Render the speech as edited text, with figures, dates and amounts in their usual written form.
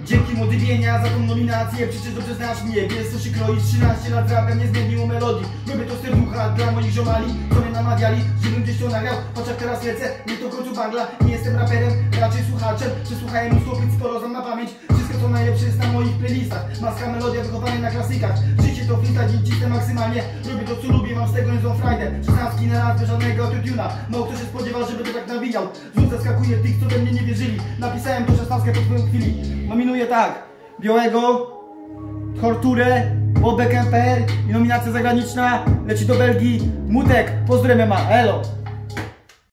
Dzięki modywienia za tą nominację, przecież dobrze znasz mnie. Wiesz co się kroi, 13 lat z rapem nie zmieniło melodii. Robię to serducha dla moich ziomali, co mnie namawiali, żebym gdzieś to nagrał. Patrz jak teraz lecę, nie to w końcu bangla. Nie jestem raperem, raczej słuchaczem. Przesłuchałem mnóstwo płyt, sporo znam na pamięć. Wszystko co najlepsze jest na moich playlistach. Maska melodia wychowana na klasykach. Życie to flita, dzień cisnę maksymalnie. Robię to co lubię, mam z tego niezłą frajdę. 16 na raz bez żadnego autotuna. Mało kto się spodziewał, żeby to tak nawijał. Znów zaskakuje tych, co we mnie nie wierzyli. Napisałem to 16 po twoją chwili. Nominuję tak: Białego, Torturę, Bobek MPR i nominacja zagraniczna leci do Belgii. Mutek, pozdrowienia, elo.